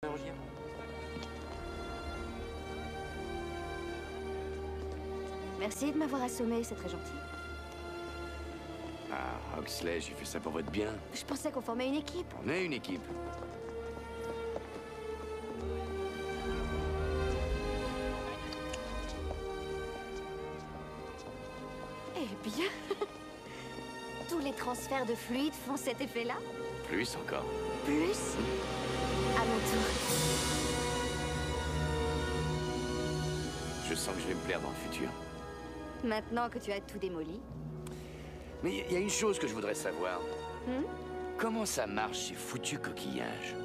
chirurgien. Merci de m'avoir assommé, c'est très gentil. Ah, Oxley, j'ai fait ça pour votre bien. Je pensais qu'on formait une équipe. On est une équipe. Eh bien, tous les transferts de fluide font cet effet-là? Plus encore. Plus? À mon tour. Je sens que je vais me plaire dans le futur. Maintenant que tu as tout démoli. Mais il y a une chose que je voudrais savoir. Hmm? Comment ça marche, ces foutus coquillages?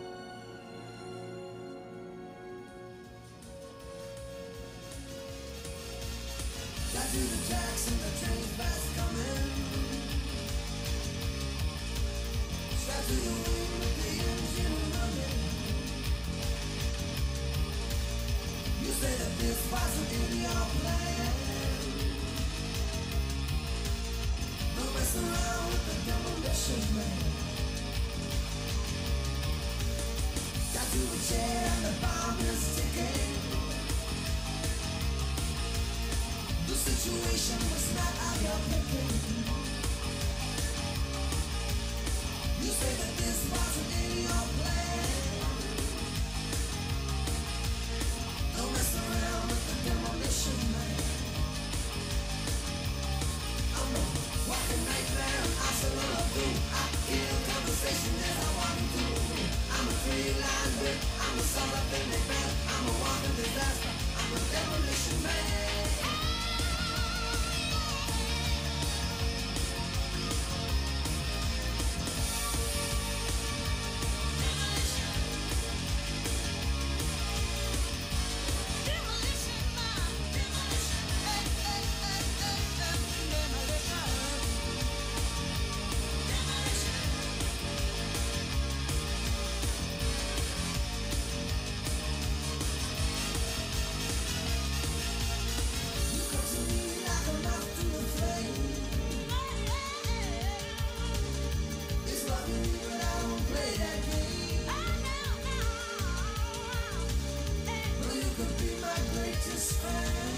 Be my greatest friend.